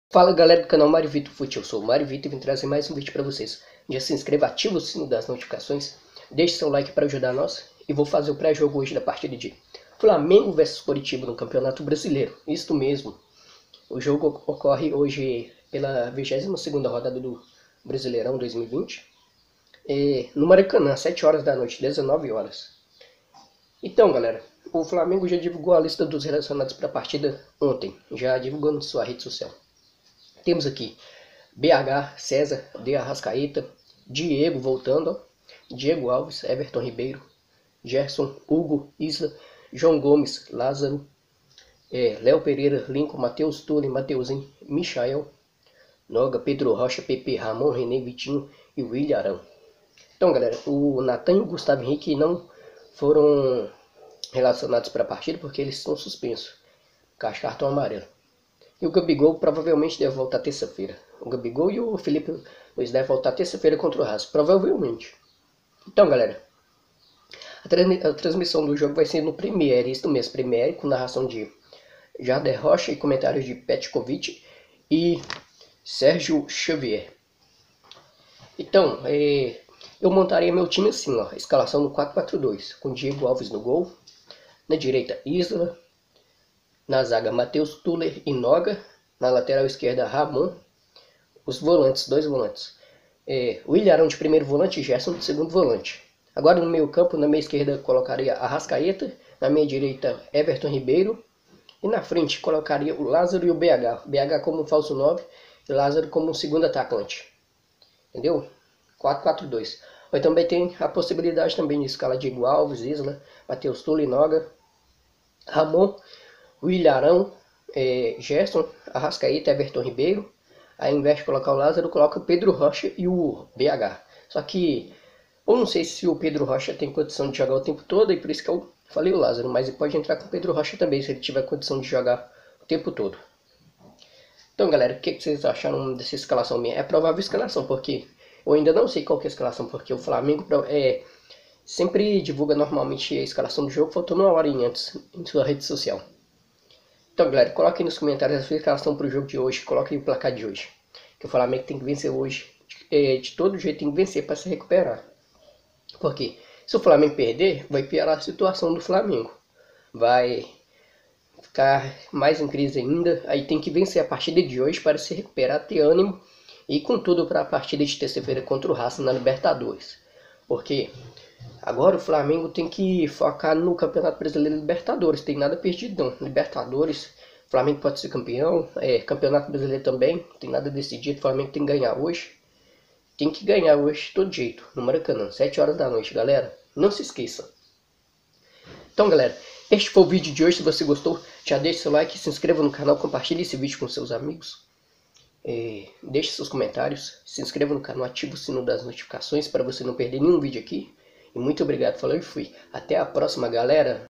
Fala galera do canal Mário Vitor Fute, eu sou o Mário Vitor e vim trazer mais um vídeo para vocês. Já se inscreva, ativa o sino das notificações, deixe seu like para ajudar nós e vou fazer o pré-jogo hoje da partida de Flamengo vs Coritiba no Campeonato Brasileiro. Isto mesmo, o jogo ocorre hoje pela 22ª rodada do Brasileirão 2020 no Maracanã, 7 horas da noite, 19 horas. Então galera, o Flamengo já divulgou a lista dos relacionados para a partida ontem, já divulgou na sua rede social. Temos aqui BH, César, De Arrascaeta, Diego voltando, Diego Alves, Everton Ribeiro, Gerson, Hugo, Isla, João Gomes, Lázaro, Léo Pereira, Lincoln, Matheus Tule, Mateuzinho, Michael, Noga, Pedro Rocha, Pepe, Ramon, René, Vitinho e William Arão. Então galera, o Natan e o Gustavo Henrique não foram relacionados para a partida porque eles estão suspensos, com cartão amarelo. E o Gabigol provavelmente deve voltar terça-feira. O Gabigol e o Felipe Luiz devem voltar terça-feira contra o Racing, provavelmente. Então, galera, a transmissão do jogo vai ser no Premiere, isso mesmo, Premiere, com narração de Jader Rocha e comentários de Petkovic e Sérgio Xavier. Então, eu montaria meu time assim, ó, escalação no 4-4-2, com Diego Alves no gol, na direita Isla, na zaga, Matheus Tuller e Noga. Na lateral esquerda, Ramon. Os volantes, dois volantes. William Arão de primeiro volante e Gerson de segundo volante. Agora no meio campo, na minha esquerda, colocaria Arrascaeta. Na minha direita, Everton Ribeiro. E na frente, colocaria o Lázaro e o BH. BH como falso 9 e Lázaro como segundo atacante. Entendeu? 4-4-2. Mas também tem a possibilidade também de escala Diego Alves, Isla, Matheus Tuller e Noga. Ramon, William Arão, Gerson, Arrascaeta, Everton Ribeiro. Aí, ao invés de colocar o Lázaro, coloca o Pedro Rocha e o BH. Só que eu não sei se o Pedro Rocha tem condição de jogar o tempo todo, e por isso que eu falei o Lázaro. Mas ele pode entrar com o Pedro Rocha também, se ele tiver condição de jogar o tempo todo. Então, galera, o que vocês acharam dessa escalação minha? É provável escalação, porque eu ainda não sei qual que é a escalação, porque o Flamengo sempre divulga normalmente a escalação do jogo, faltando uma hora antes em sua rede social. Então, galera, coloquem nos comentários a sua escalação para o jogo de hoje. Coloquem o placar de hoje. Que o Flamengo tem que vencer hoje. De todo jeito tem que vencer para se recuperar. Porque se o Flamengo perder, vai piorar a situação do Flamengo. Vai ficar mais em crise ainda. Aí tem que vencer a partida de hoje para se recuperar, ter ânimo. E com tudo para a partida de terça-feira contra o Racing na Libertadores. Porque agora o Flamengo tem que focar no Campeonato Brasileiro e Libertadores. Tem nada perdido não. Libertadores, o Flamengo pode ser campeão. Campeonato Brasileiro também. Tem nada decidido. O Flamengo tem que ganhar hoje. Tem que ganhar hoje de todo jeito. No Maracanã, 7 horas da noite, galera. Não se esqueça. Então, galera, este foi o vídeo de hoje. Se você gostou, já deixe seu like, se inscreva no canal, compartilhe esse vídeo com seus amigos. Deixe seus comentários, se inscreva no canal, ative o sino das notificações para você não perder nenhum vídeo aqui. E muito obrigado, falou e fui. Até a próxima, galera.